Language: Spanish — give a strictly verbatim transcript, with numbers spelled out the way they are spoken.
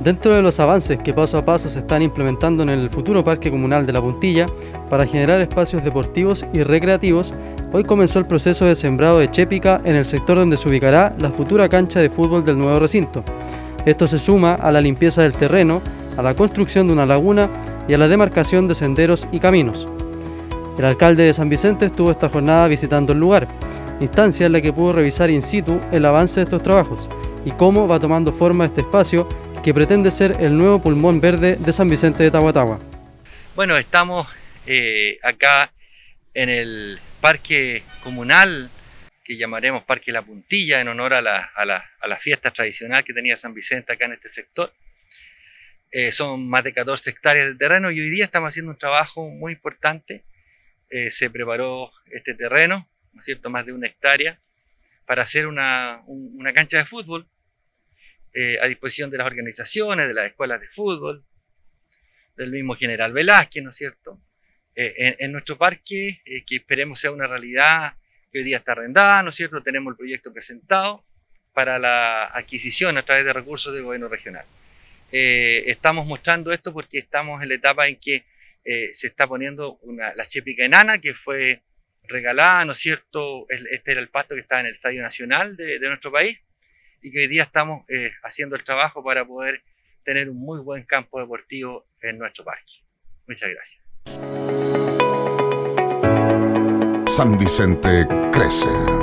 Dentro de los avances que paso a paso se están implementando en el futuro Parque Comunal de La Puntilla para generar espacios deportivos y recreativos, hoy comenzó el proceso de sembrado de chépica en el sector donde se ubicará la futura cancha de fútbol del nuevo recinto. Esto se suma a la limpieza del terreno, a la construcción de una laguna y a la demarcación de senderos y caminos. El alcalde de San Vicente estuvo esta jornada visitando el lugar, instancia en la que pudo revisar in situ el avance de estos trabajos y cómo va tomando forma este espacio que pretende ser el nuevo pulmón verde de San Vicente de Tahuatahua. Bueno, estamos eh, acá en el parque comunal que llamaremos Parque La Puntilla en honor a la, a la, a la fiesta tradicional que tenía San Vicente acá en este sector. Eh, son más de catorce hectáreas de terreno y hoy día estamos haciendo un trabajo muy importante. Eh, se preparó este terreno, ¿no es cierto?, más de una hectárea, para hacer una, un, una cancha de fútbol eh, a disposición de las organizaciones, de las escuelas de fútbol, del mismo General Velázquez, ¿no es cierto?, eh, en, en nuestro parque, eh, que esperemos sea una realidad, que hoy día está arrendada, ¿no es cierto?, tenemos el proyecto presentado para la adquisición a través de recursos del gobierno regional. Eh, estamos mostrando esto porque estamos en la etapa en que eh, se está poniendo una, la chépica enana que fue regalada, ¿no es cierto? Este era el pasto que estaba en el Estadio Nacional de, de nuestro país y que hoy día estamos eh, haciendo el trabajo para poder tener un muy buen campo deportivo en nuestro parque. Muchas gracias. San Vicente crece.